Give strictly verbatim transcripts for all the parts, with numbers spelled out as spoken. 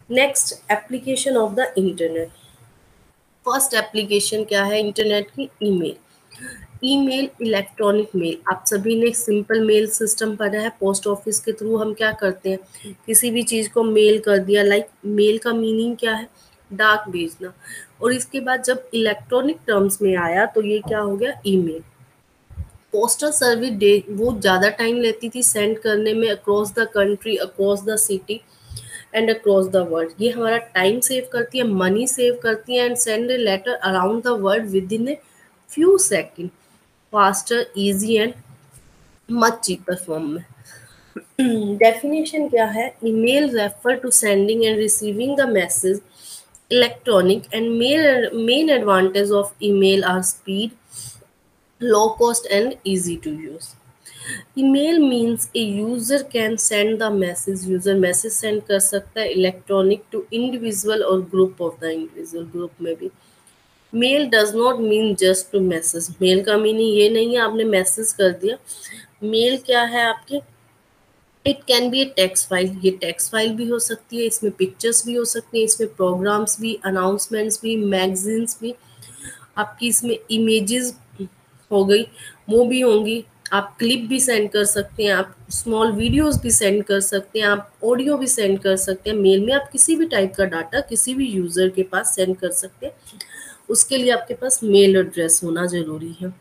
Next, application of the internet. First application क्या है internet की? ईमेल। Email, electronic mail. आप सभी ने सिंपल मेल सिस्टम पढ़ा है। पोस्ट ऑफिस के थ्रू हम क्या करते हैं, किसी भी चीज़ को मेल कर दिया। लाइक मेल का मीनिंग क्या है? डाक भेजना। और इसके बाद जब इलेक्ट्रॉनिक टर्म्स में आया तो ये क्या हो गया? ईमेल। पोस्टल सर्विस डे वो ज़्यादा टाइम लेती थी सेंड करने में, across the country, across the city and across the world. ये हमारा टाइम सेव करती है, मनी सेव करती है, and send a letter around the world within a few second, faster, easy and much cheaper form में। Definition क्या है? Email refer to sending and receiving the message electronic and main advantage of email are speed, low cost and easy to use. Email means a user can send the message, user message send कर सकता है electronic to individual और group of the individual, group में भी। Mail does not mean just to message. Mail का meaning ये नहीं है आपने मैसेज कर दिया। मेल क्या है आपके? It can be a text file. ये टेक्स्ट फाइल भी हो सकती है, इसमें पिक्चर्स भी हो सकती हैं, इसमें प्रोग्राम्स भी, अनाउंसमेंट्स भी, मैगजीन्स भी, आपकी इसमें इमेजेस हो गई, वो भी होंगी। आप क्लिप भी सेंड कर सकते हैं, आप स्मॉल वीडियोस भी सेंड कर सकते हैं, आप ऑडियो भी सेंड कर सकते हैं। मेल में आप किसी भी टाइप का डाटा किसी भी यूज़र के पास सेंड कर सकते हैं। उसके लिए आपके पास मेल एड्रेस होना ज़रूरी है।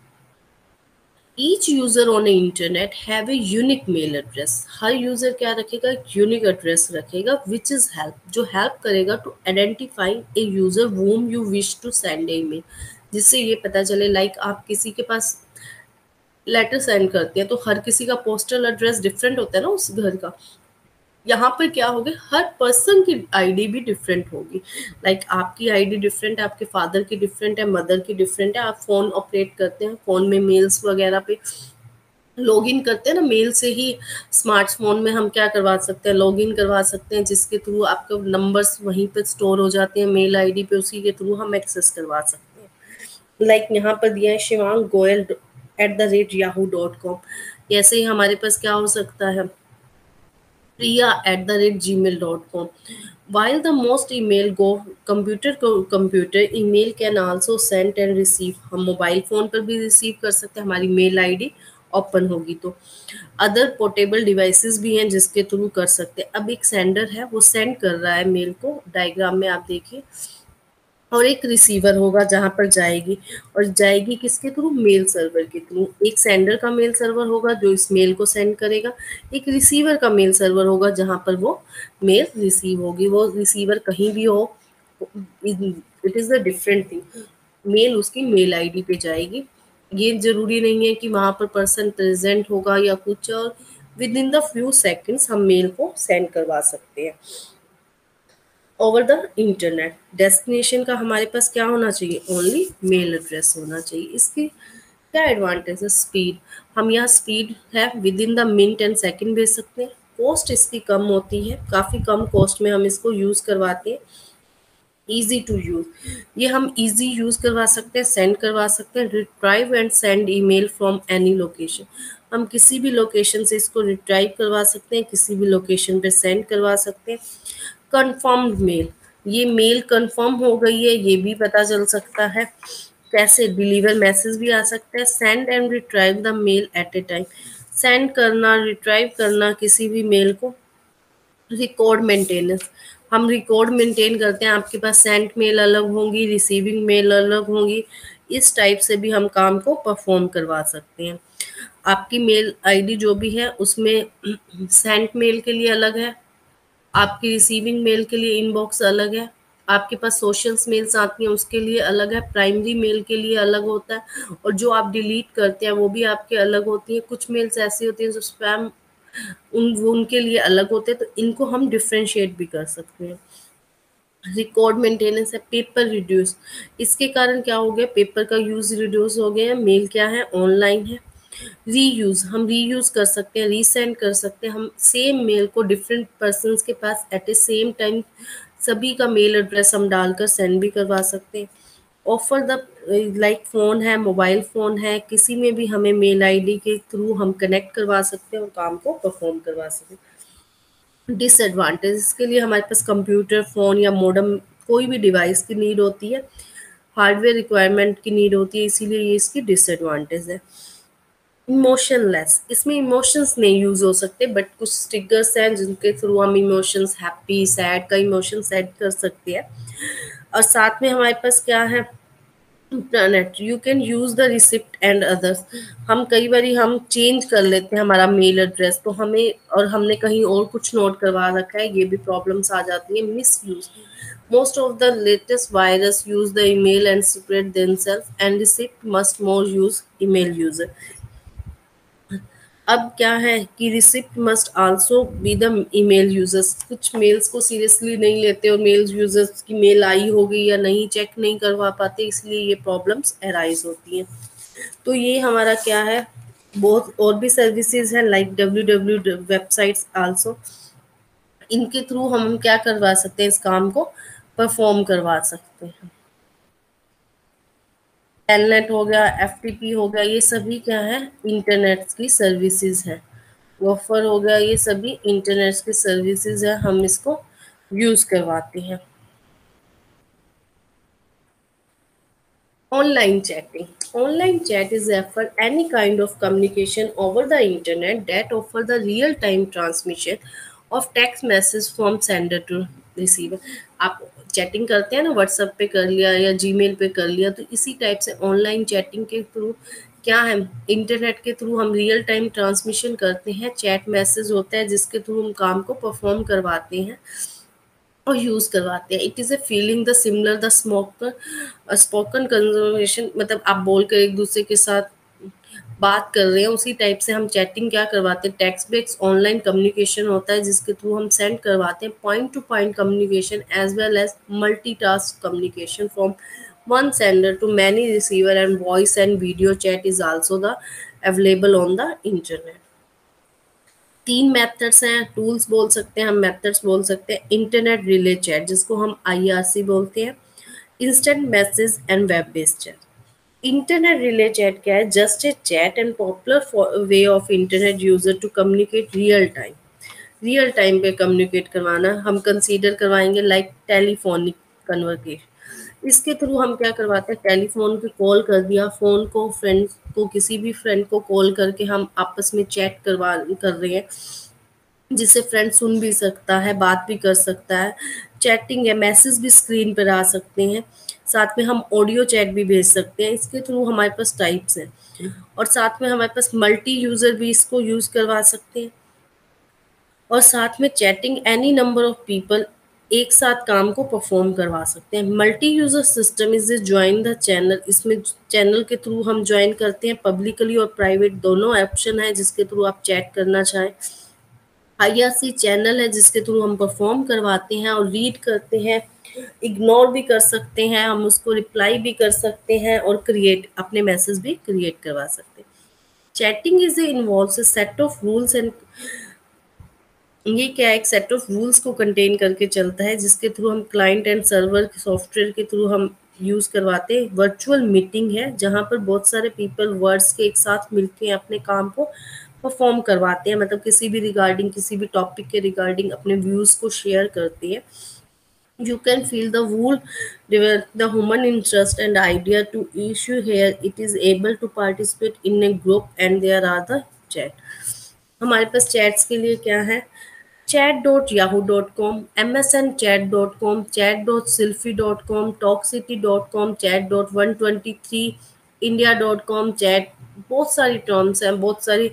Each user on a internet have a unique mail address. हर यूज़र क्या रखेगा? यूनिक एड्रेस रखेगा, विच इज़ हेल्प, जो हेल्प करेगा to identify a user whom you wish to send a mail. जिससे ये पता चले, लाइक आप किसी के पास लेटर सेंड करते हैं तो हर किसी का पोस्टल एड्रेस डिफरेंट होता है ना उस घर का। यहाँ पर क्या होगा? हर पर्सन की आईडी भी डिफरेंट होगी। लाइक आपकी आईडी डिफरेंट है, आपके फादर की डिफरेंट है, मदर की डिफरेंट है। आप फ़ोन ऑपरेट करते हैं, फ़ोन में मेल्स वगैरह पे लॉगिन करते हैं ना, मेल से ही स्मार्टफोन में हम क्या करवा सकते हैं? लॉगिन करवा सकते हैं, जिसके थ्रू आपके नंबर्स वहीं पे स्टोर हो जाते हैं मेल आईडी पे, उसी के थ्रू हम एक्सेस करवा सकते हैं। लाइक यहाँ पर दिया है Shivang Goyal at the rate Yahoo dot com. ऐसे ही हमारे पास क्या हो सकता है? Priya at the rate Gmail dot com. While the most email go computer to computer, email can also send and receive। हम मोबाइल फ़ोन पर भी रिसीव कर सकते हैं, हमारी मेल आईडी ओपन होगी तो। अदर पोर्टेबल डिवाइसेस भी हैं जिसके थ्रू कर सकते हैं। अब एक सेंडर है, वो सेंड कर रहा है मेल को, डायग्राम में आप देखिए, और एक रिसीवर होगा जहाँ पर जाएगी, और जाएगी किसके थ्रू? मेल सर्वर के थ्रू। एक सेंडर का मेल सर्वर होगा जो इस मेल को सेंड करेगा, एक रिसीवर का मेल सर्वर होगा जहाँ पर वो मेल रिसीव होगी। वो रिसीवर कहीं भी हो, it is a different thing. Mail उसकी मेल आईडी पे जाएगी। ये ज़रूरी नहीं है कि वहाँ पर पर्सन प्रेजेंट होगा या कुछ, और within the few seconds हम मेल को सेंड करवा सकते हैं ओवर द इंटरनेट। डेस्टिनेशन का हमारे पास क्या होना चाहिए? ओनली मेल एड्रेस होना चाहिए। इसकी क्या एडवांटेज है? स्पीड। हम यहाँ स्पीड है within the minute and second भेज सकते हैं। कॉस्ट इसकी कम होती है, काफ़ी कम कॉस्ट में हम इसको यूज़ करवाते हैं। ईजी टू यूज़, ये हम इजी यूज़ करवा सकते हैं, सेंड करवा सकते हैं। Retrieve and send email from any location. हम किसी भी लोकेशन से इसको रिट्राइव करवा सकते हैं, किसी भी लोकेशन पे सेंड करवा सकते हैं। कंफर्म्ड मेल, ये मेल कंफर्म हो गई है ये भी पता चल सकता है। कैसे? डिलीवर मैसेज भी आ सकता है। Send and retrieve the mail at a time, send करना, रिट्राइव करना किसी भी मेल को। रिकॉर्ड मेंटेनेंस, हम रिकॉर्ड मेंटेन करते हैं, आपके पास सेंट मेल अलग होंगी, रिसीविंग मेल अलग होंगी। इस टाइप से भी हम काम को परफॉर्म करवा सकते हैं। आपकी मेल आईडी जो भी है उसमें सेंट मेल के लिए अलग है, आपकी रिसीविंग मेल के लिए इनबॉक्स अलग है, आपके पास सोशल्स मेल्स आती हैं उसके लिए अलग है, प्राइमरी मेल के लिए अलग होता है, और जो आप डिलीट करते हैं वो भी आपके अलग होती हैं। कुछ मेल्स ऐसी होती हैं जो स्पैम, उन वो उनके लिए अलग होते हैं, तो इनको हम डिफ्रेंशिएट भी कर सकते हैं। रिकॉर्ड मेंटेनेंस है। पेपर रिड्यूस, इसके कारण क्या हो गया? पेपर का यूज़ रिड्यूस हो गया है। मेल क्या है? ऑनलाइन है। रीयूज़, हम रीयूज़ कर सकते हैं, रीसेंड कर सकते हैं। हम सेम मेल को डिफरेंट पर्सन्स के पास एट ए सेम टाइम सभी का मेल एड्रेस हम डालकर सेंड भी करवा सकते हैं। ऑफर द, लाइक फ़ोन है, मोबाइल फ़ोन है, किसी में भी हमें मेल आईडी के थ्रू हम कनेक्ट करवा सकते हैं और काम को परफॉर्म करवा सकते हैं। डिसएडवांटेज, इसके लिए हमारे पास कंप्यूटर, फ़ोन या मॉडेम कोई भी डिवाइस की नीड होती है, हार्डवेयर रिक्वायरमेंट की नीड होती है, इसीलिए ये इसकी डिसएडवांटेज है। इमोशनलेस, इसमें इमोशंस नहीं यूज़ हो सकते, बट कुछ ट्रिगर्स हैं जिनके थ्रू हम इमोशंस हैप्पी, सैड का इमोशन सेट कर सकते हैं। और साथ में हमारे पास क्या है, internet, you can use the receipt and others. हम कई बारी हम चेंज कर लेते हैं हमारा मेल एड्रेस, तो हमें और हमने कहीं और कुछ नोट करवा रखा है, ये भी प्रॉब्लम्स आ जाती है। Misuse, most of the latest virus use the email and spread themselves and receipt must more use email user. अब क्या है कि receipt must also be the email users, कुछ मेल्स को सीरियसली नहीं लेते और मेल यूजर्स की मेल आई होगी या नहीं चेक नहीं करवा पाते, इसलिए ये प्रॉब्लम्स अराइज होती हैं। तो ये हमारा क्या है, बहुत और भी सर्विसेज हैं like W W websites also, इनके थ्रू हम क्या करवा सकते हैं, इस काम को परफॉर्म करवा सकते हैं। टेलनेट हो गया, एफटीपी हो गया, ये सभी क्या है, इंटरनेट की सर्विसेज है। वॉफर हो गया, ये सभी इंटरनेट की सर्विसेज है, हम इसको यूज करवाते हैं। Online chatting. Online chat is refer any kind of communication over the internet that offer the real-time transmission of text message from sender to receiver. आप चैटिंग करते हैं ना, व्हाट्सएप पे कर लिया या जीमेल पे कर लिया, तो इसी टाइप से ऑनलाइन चैटिंग के थ्रू क्या है, इंटरनेट के थ्रू हम रियल टाइम ट्रांसमिशन करते हैं, चैट मैसेज होता है जिसके थ्रू हम काम को परफॉर्म करवाते हैं और यूज़ करवाते हैं। It is a feeling the similar the smoker spoken conversation, मतलब आप बोल कर एक दूसरे के साथ बात कर रहे हैं, उसी टाइप से हम चैटिंग क्या करवाते हैं, टेक्स्ट बेस्ड ऑनलाइन कम्युनिकेशन होता है जिसके थ्रू हम सेंड करवाते हैं point to point communication as well as multitask communication from one sender to many receiver and voice and video chat is also the available on the internet. तीन methods हैं, tools बोल सकते हैं हम, methods बोल सकते हैं। इंटरनेट रिले चैट जिसको हम आईआरसी बोलते हैं, instant message and web based chat. Internet relay chat क्या है, just a chat and popular way of internet user to communicate real time, real time पे कम्युनिकेट करवाना हम कंसीडर करवाएंगे लाइक टेलीफोनिक कन्वर्सेशन। इसके थ्रू हम क्या करवाते हैं, टेलीफोन पे कॉल कर दिया, फ़ोन को फ्रेंड को किसी भी फ्रेंड को कॉल करके हम आपस में चैट करवा कर रहे हैं, जिसे फ्रेंड सुन भी सकता है, बात भी कर सकता है। चैटिंग है, मैसेज भी स्क्रीन पर आ सकते हैं, साथ में हम ऑडियो चैट भी भेज सकते हैं। इसके थ्रू हमारे पास टाइप्स हैं और साथ में हमारे पास मल्टी यूज़र भी इसको यूज़ करवा सकते हैं और साथ में chatting any number of people एक साथ काम को परफॉर्म करवा सकते हैं। Multi user system is join the channel, इसमें चैनल के थ्रू हम ज्वाइन करते हैं, पब्लिकली और प्राइवेट दोनों ऑप्शन है जिसके थ्रू आप चैट करना चाहें। आईआरसी चैनल है जिसके थ्रू हम परफॉर्म करवाते हैं और रीड करते हैं, इग्नोर भी कर सकते हैं, हम उसको रिप्लाई भी कर सकते हैं और क्रिएट अपने मैसेज भी क्रिएट करवा सकते हैं। Chatting is involves a set of rules and, ये क्या है, एक सेट ऑफ रूल्स को कंटेन करके चलता है जिसके थ्रू हम क्लाइंट एंड सर्वर सॉफ्टवेयर के थ्रू हम यूज़ करवाते हैं। वर्चुअल मीटिंग है जहाँ पर बहुत सारे पीपल वर्ड्स के एक साथ मिलके अपने काम को परफॉर्म करवाते हैं, मतलब किसी भी रिगार्डिंग किसी भी टॉपिक के रिगार्डिंग अपने व्यूज़ को शेयर करते हैं। You can feel the whole the human interest and idea to issue here. It is able to participate in a group and there are the chat. हमारे पास chats के लिए क्या है, chat dot Yahoo dot com, M S N chat dot com, chat dot Sify dot com, talkcity dot com, chat dot one twenty three, India dot com chat, बहुत सारी terms हैं, बहुत सारी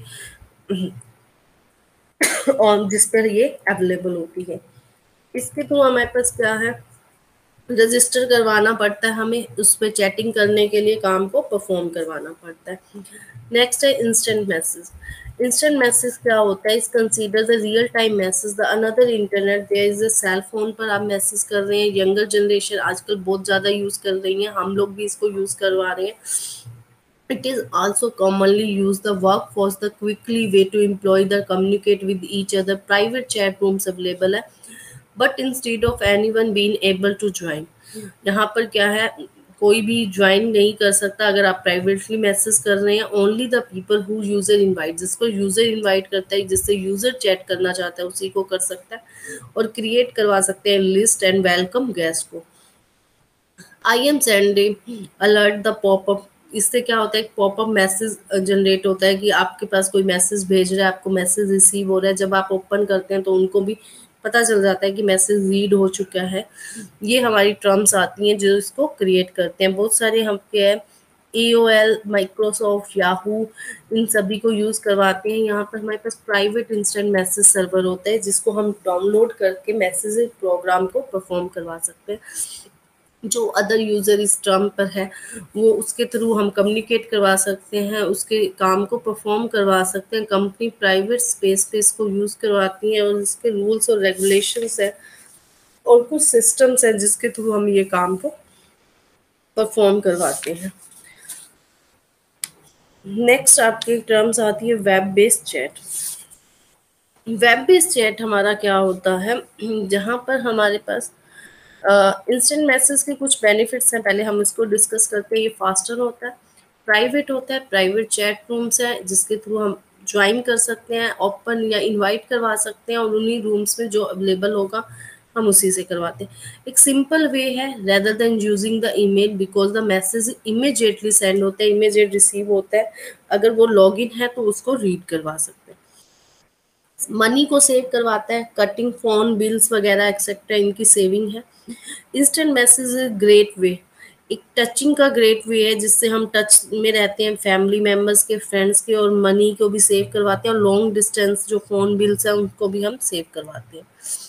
और जिस पर ये अवेलेबल होती है। इसके थ्रू हमारे पास क्या है, रजिस्टर करवाना पड़ता है हमें, उस पर चैटिंग करने के लिए काम को परफॉर्म करवाना पड़ता है। नेक्स्ट है इंस्टेंट मैसेज। इंस्टेंट मैसेज क्या होता है, इस consider the real time message the another internet, there is a cell phone पर आप मैसेज कर रहे हैं, यंगर जनरेशन आजकल बहुत ज़्यादा यूज़ कर रही है, हम लोग भी इसको यूज़ करवा रहे हैं। It is also commonly used the workforce the quickly way to employ the communicate with each other. Private chat rooms available है, but instead of anyone being able to join, यहाँ पर क्या है, कोई भी ज्वाइन नहीं कर सकता अगर आप प्राइवेटली मैसेज कर रहे हैं। Only the people who user invite, जिसको यूज़र इनवाइट करता है, जिससे यूज़र चैट करना चाहता है उसी को कर सकता है। और क्रिएट करवा सकते हैं लिस्ट एंड वेलकम गेस्ट को। I am sending alert the popup, इससे क्या होता है, एक पॉपअप मैसेज जनरेट होता है कि आपके पास कोई मैसेज भेज रहा है, आपको मैसेज रिसीव हो रहा है। जब आप ओपन करते हैं तो उनको भी पता चल जाता है कि मैसेज रीड हो चुका है। ये हमारी टर्म्स आती हैं जो इसको क्रिएट करते हैं। बहुत सारे हम क्या है, A O L, Microsoft, Yahoo, इन सभी को यूज़ करवाते हैं। यहाँ पर हमारे पास प्राइवेट इंस्टेंट मैसेज सर्वर होता है जिसको हम डाउनलोड करके मैसेज प्रोग्राम को परफॉर्म करवा सकते हैं। जो अदर यूज़र इस टर्म पर है वो उसके थ्रू हम कम्युनिकेट करवा सकते हैं, उसके काम को परफॉर्म करवा सकते हैं। कंपनी प्राइवेट स्पेस पे इसको यूज़ करवाती है और इसके रूल्स और रेगुलेशंस है और कुछ सिस्टम्स हैं जिसके थ्रू हम ये काम को परफॉर्म करवाते हैं। नेक्स्ट आपकी टर्म्स आती है web based chat. Web based chat हमारा क्या होता है, जहाँ पर हमारे पास इंस्टेंट मैसेज के कुछ बेनिफिट्स हैं। पहले हम इसको डिस्कस करते हैं। ये फास्टर होता है, प्राइवेट होता है, प्राइवेट चैट रूम्स है जिसके थ्रू हम ज्वाइन कर सकते हैं, ओपन या इनवाइट करवा सकते हैं और उन्हीं रूम्स में जो अवेलेबल होगा हम उसी से करवाते हैं। एक सिंपल वे है rather than using the email, because the message immediately send होता है, इमीडिएट रिसीव होता है। अगर वो लॉगिन है तो उसको रीड करवा सकते हैं। मनी को सेव करवाता है, कटिंग फोन बिल्स वगैरह एक्सेट्रा इनकी सेविंग है। इंस्टेंट मैसेज ग्रेट वे, एक टचिंग का ग्रेट वे है जिससे हम टच में रहते हैं फैमिली मेम्बर्स के, फ्रेंड्स के, और मनी को भी सेव करवाते हैं और लॉन्ग डिस्टेंस जो फ़ोन बिल्स हैं उनको भी हम सेव करवाते हैं।